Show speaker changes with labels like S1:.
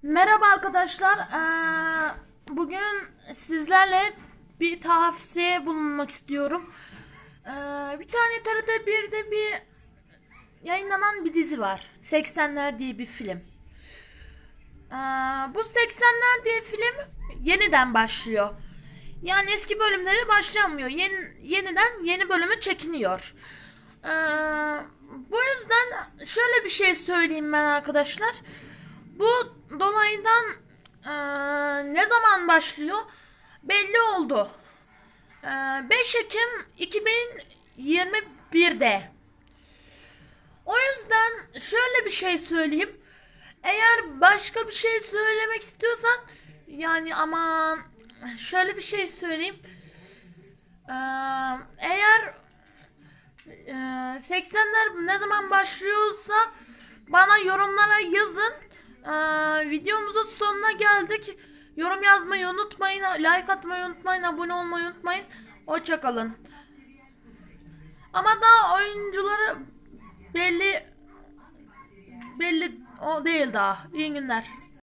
S1: Merhaba arkadaşlar. Bugün sizlerle bir tavsiye bulunmak istiyorum. Bir tane TRT 1'de bir yayınlanan bir dizi var. 80'ler diye bir film. Bu 80'ler diye film yeniden başlıyor. Yani eski bölümleri başlamıyor. Yeniden yeni bölümü çekiniyor. Bu yüzden şöyle bir şey söyleyeyim ben arkadaşlar. Bu dolaydan ne zaman başlıyor belli oldu. 5 Ekim 2021'de. O yüzden şöyle bir şey söyleyeyim. Eğer başka bir şey söylemek istiyorsan yani aman şöyle bir şey söyleyeyim. Eğer 80'ler ne zaman başlıyorsa bana yorumlara yazın. Videomuzun sonuna geldik. Yorum yazmayı unutmayın. Like atmayı unutmayın. Abone olmayı unutmayın. Hoşça kalın. Ama daha oyuncuları belli o değil daha. İyi günler.